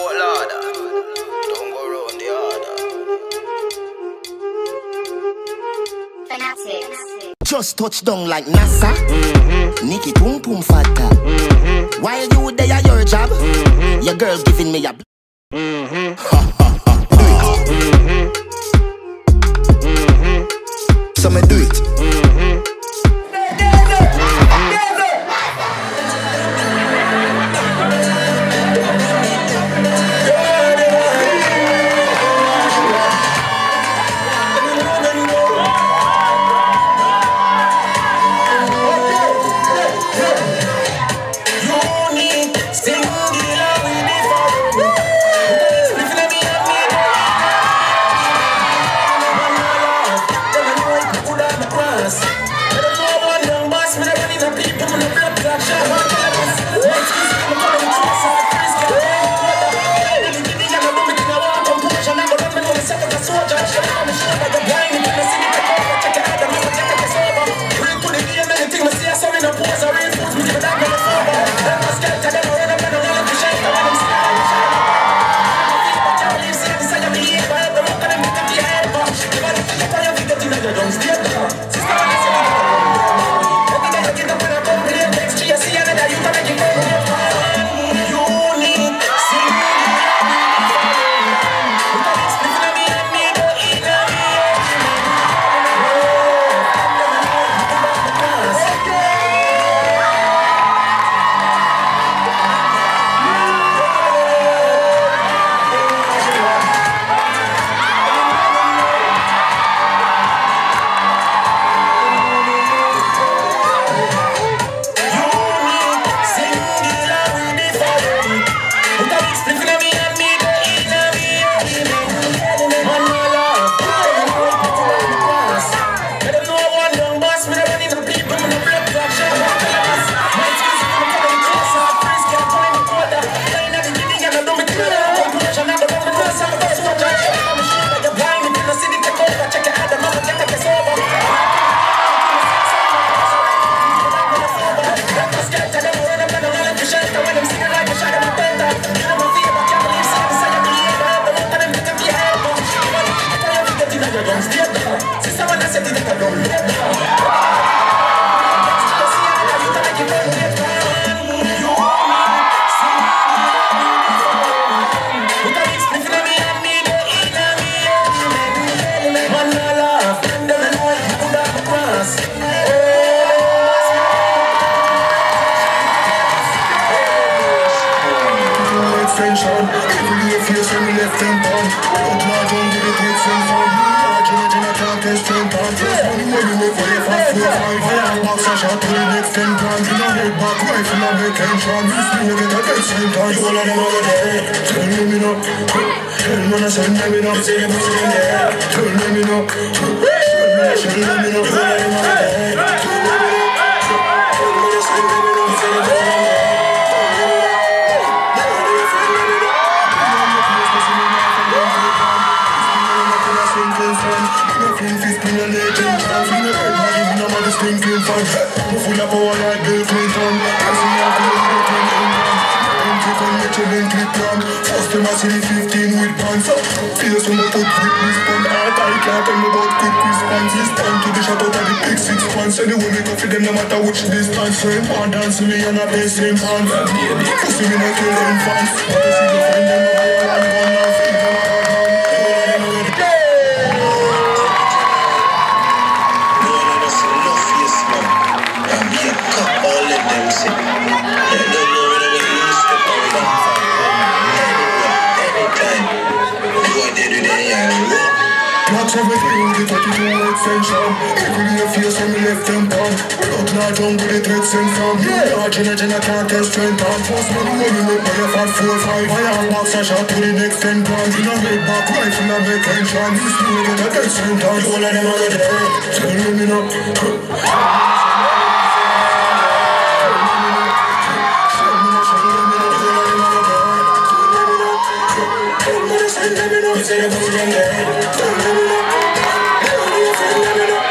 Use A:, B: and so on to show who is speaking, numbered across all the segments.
A: Fort Lauder. Don't go round the order.
B: Just touch down like NASA. Nikki Pum Pum Fata. While you there your job, your girl giving me a So me do it.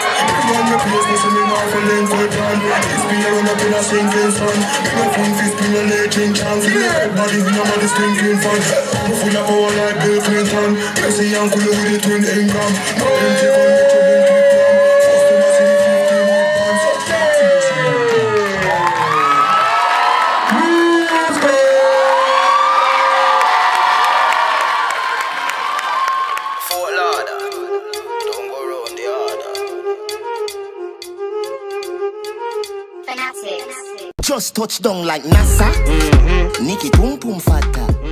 C: Sinking sun, nothing fist me stimulating chance. Feel your head body in your body stinking fun. You full of power like Bill Clinton. Messi and cool with the twin income. No empty gun, let your boom keep down. First time I see the 15 with guns.
A: Fort Lauder, don't go round the order.
B: Just touch down like NASA. Nikki Pum Pum Fata.